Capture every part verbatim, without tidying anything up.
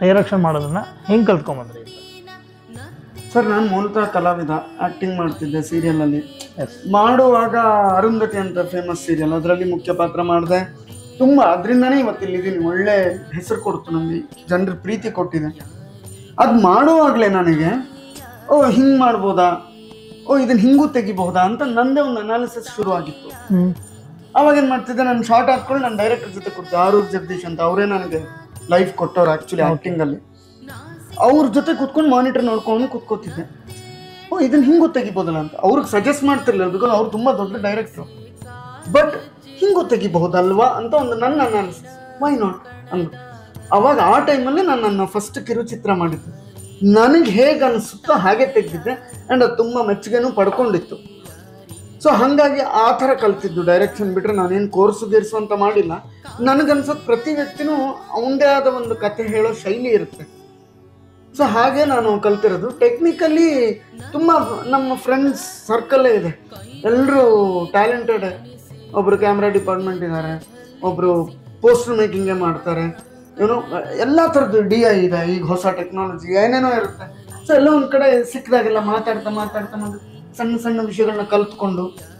Direction ಮಾಡೋದನ್ನ ಹೆಂಗೆ ಕಲ್ತ್ಕೊಂಬಂದ್ರಿ? Sir ನಾನು ಮೂಲತಃ ಕಲಾವಿದ, ಆ್ಯಕ್ಟಿಂಗ್ ಮಾಡ್ತಿದ್ದೆ ಸೀರಿಯಲಲ್ಲಿ. ಮಾಡುವಾಗ ಅರುಂಧತಿ ಅಂತ ಫೇಮಸ್ ಸೀರಿಯಲ್, ಅದರಲ್ಲಿ ಮುಖ್ಯ ಪಾತ್ರ ಮಾಡಿದೆ. ತುಂಬ ಅದರಿಂದನೇ ಇವತ್ತಿಲ್ಲಿದ್ದೀನಿ, ಒಳ್ಳೆ ಹೆಸರು ಕೊಡ್ತು ನನಗೆ, ಜನರ ಪ್ರೀತಿ ಕೊಟ್ಟಿದೆ. ಅದು ಮಾಡುವಾಗಲೇ ನನಗೆ ಓ ಹಿಂಗೆ ಮಾಡ್ಬೋದಾ, ಓ ಇದನ್ನು ಹಿಂಗೂ ತೆಗಿಬಹುದಾ ಅಂತ ನನ್ನದೇ ಒಂದು ಅನಾಲಿಸಿಸ್ ಶುರುವಾಗಿತ್ತು. ಅವಾಗ ಏನು ಮಾಡ್ತಿದ್ದೆ, ನಾನು ಶಾರ್ಟ್ ಹಾಕ್ಕೊಂಡು ನಾನು ಡೈರೆಕ್ಟರ್ ಜೊತೆ ಕೊಡ್ತಿದ್ದೆ, ಆರೂರ್ ಜಗದೀಶ್ ಅಂತ, ಅವರೇ ನನಗೆ ಲೈಫ್ ಕೊಟ್ಟವ್ರು ಆ್ಯಕ್ಚುಲಿ ಆ್ಯಕ್ಟಿಂಗಲ್ಲಿ. ಅವ್ರ ಜೊತೆ ಕುತ್ಕೊಂಡು ಮಾನಿಟರ್ ನೋಡ್ಕೊಂಡು ಕುತ್ಕೋತಿದ್ದೆ. ಓ ಇದನ್ನ ಹಿಂಗೂ ತೆಗಿಬೋದಲ್ಲ ಅಂತ ಅವ್ರಿಗೆ ಸಜೆಸ್ಟ್ ಮಾಡ್ತಿರ್ಲಿಲ್ಲ, ಬಿಕಾಸ್ ಅವ್ರು ತುಂಬ ದೊಡ್ಡ ಡೈರೆಕ್ಟ್ರು. ಬಟ್ ಹಿಂಗೂ ತೆಗಿಬಹುದಲ್ವಾ ಅಂತ ಒಂದು ನನ್ನ ಅನಾಲಿಸಿಸ್, ವೈ ನಾಟ್ ಅಂದು. ಅವಾಗ ಆ ಟೈಮಲ್ಲಿ ನಾನು ನನ್ನ ಫಸ್ಟ್ ಕಿರುಚಿತ್ರ ಮಾಡಿದ್ದೆ. ನನಗೆ ಹೇಗೆ ಅನಿಸುತ್ತೋ ಹಾಗೆ ತೆಗೆದಿದ್ದೆ, ಆ್ಯಂಡ್ ಅದು ತುಂಬ ಮೆಚ್ಚುಗೆನೂ ಪಡ್ಕೊಂಡಿತ್ತು. ಸೊ ಹಾಗಾಗಿ ಆ ಥರ ಕಲ್ತಿದ್ದು ಡೈರೆಕ್ಷನ್ ಬಿಟ್ಟರೆ ನಾನೇನು ಕೋರ್ಸು ಗೀರ್ಸು ಅಂತ ಮಾಡಿಲ್ಲ. ನನಗನ್ಸೋದು ಪ್ರತಿ ವ್ಯಕ್ತಿನೂ ಅವನದೇ ಆದ ಒಂದು ಕತೆ ಹೇಳೋ ಶೈಲಿ ಇರುತ್ತೆ. ಸೊ ಹಾಗೆ ನಾನು ಕಲ್ತಿರೋದು. ಟೆಕ್ನಿಕಲಿ ತುಂಬ ನಮ್ಮ ಫ್ರೆಂಡ್ಸ್ ಸರ್ಕಲ್ಲೇ ಇದೆ, ಎಲ್ಲರೂ ಟ್ಯಾಲೆಂಟೆಡ್. ಒಬ್ಬರು ಕ್ಯಾಮ್ರಾ ಡಿಪಾರ್ಟ್ಮೆಂಟ್ ಇದ್ದಾರೆ, ಒಬ್ಬರು ಪೋಸ್ಟರ್ ಮೇಕಿಂಗೇ ಮಾಡ್ತಾರೆ, ಏನೋ ಎಲ್ಲ ಥರದ್ದು ಡಿ ಐ ಇದೆ, ಈಗ ಹೊಸ ಟೆಕ್ನಾಲಜಿ ಏನೇನೋ ಇರುತ್ತೆ. ಸೊ ಎಲ್ಲ ಒಂದು ಕಡೆ ಸಿಕ್ಕಿದಾಗೆಲ್ಲ ಮಾತಾಡ್ತಾ ಮಾತಾಡ್ತಾ ಮಾಡಿ ಸಣ್ಣ ಸಣ್ಣ ವಿಷಯಗಳನ್ನ ಕಲ್ತ್ಕೊಂಡು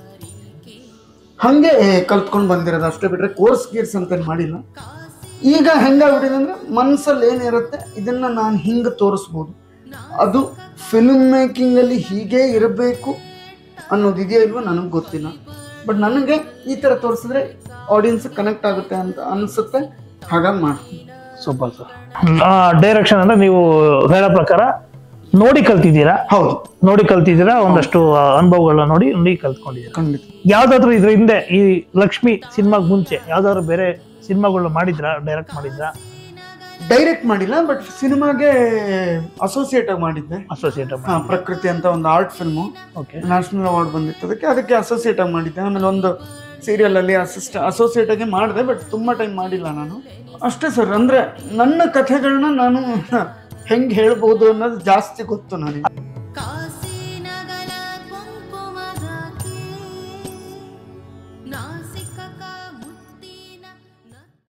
ಹಾಗೆ ಕಲ್ತ್ಕೊಂಡು ಬಂದಿರೋದು ಅಷ್ಟೇ, ಬಿಟ್ಟರೆ ಕೋರ್ಸ್ ಗೀರ್ಸ್ ಅಂತ ಮಾಡಿಲ್ಲ. ಈಗ ಹೆಂಗಾಗ್ಬಿಟ್ಟಿದೆ ಅಂದರೆ ಮನಸ್ಸಲ್ಲಿ ಏನಿರುತ್ತೆ ಇದನ್ನು ನಾನು ಹಿಂಗೆ ತೋರಿಸ್ಬೋದು, ಅದು ಫಿಲ್ಮ್ ಮೇಕಿಂಗಲ್ಲಿ ಹೀಗೆ ಇರಬೇಕು ಅನ್ನೋದು ಇದೆಯೋ ಇಲ್ವೋ ನನಗೆ ಗೊತ್ತಿಲ್ಲ. ಬಟ್ ನನಗೆ ಈ ಥರ ತೋರಿಸಿದ್ರೆ ಆಡಿಯನ್ಸ್ ಕನೆಕ್ಟ್ ಆಗುತ್ತೆ ಅಂತ ಅನಿಸುತ್ತೆ, ಹಾಗಾಗಿ ಮಾಡ್ತೀನಿ. Super sir. ಡೈರೆಕ್ಷನ್ ಅಂದರೆ ನೀವು ಹೇಳೋ ಪ್ರಕಾರ ನೋಡಿ ಕಲ್ತಿದ್ದೀರಾ? ಹೌದು, ನೋಡಿ ಕಲ್ತಿದ್ದೀರಾ. ಒಂದಷ್ಟು ಅನುಭವಗಳನ್ನ ನೋಡಿ ನೋಡಿ ಕಲ್ತ್ಕೊಂಡಿದ್ದೀರಾ. ಖಂಡಿತ. ಯಾವ್ದಾದ್ರು ಇದ್ರ ಹಿಂದೆ ಈ ಲಕ್ಷ್ಮಿ ಸಿನಿಮಾಗೆ ಮುಂಚೆ ಯಾವ್ದಾದ್ರು ಬೇರೆ ಸಿನಿಮಾಗಳನ್ನ ಮಾಡಿದ್ರಾ, ಡೈರೆಕ್ಟ್ ಮಾಡಿದ್ರಾ? ಡೈರೆಕ್ಟ್ ಮಾಡಿಲ್ಲ, ಬಟ್ ಸಿನಿಮಾಗೆ ಅಸೋಸಿಯೇಟ್ ಆಗಿ ಮಾಡಿದ್ದೆ. ಅಸೋಸಿಯೇಟ್ ಹಾಂ, ಪ್ರಕೃತಿ ಅಂತ ಒಂದು art film, okay, national award ಬಂದಿತ್ತು ಅದಕ್ಕೆ. ಅದಕ್ಕೆ ಅಸೋಸಿಯೇಟ್ ಆಗಿ ಮಾಡಿದ್ದೆ. ಆಮೇಲೆ ಒಂದು ಸೀರಿಯಲಲ್ಲಿ ಅಸಿಸ್ಟ್ ಅಸೋಸಿಯೇಟ್ ಆಗಿ ಮಾಡಿದೆ, ಬಟ್ ತುಂಬ ಟೈಮ್ ಮಾಡಿಲ್ಲ ನಾನು ಅಷ್ಟೇ ಸರ್. ಅಂದರೆ ನನ್ನ ಕಥೆಗಳನ್ನ ನಾನು ಹೆಂಗೆ ಹೇಳ್ಬೋದು ಅನ್ನೋದು ಜಾಸ್ತಿ ಗೊತ್ತು ನನಗೆ.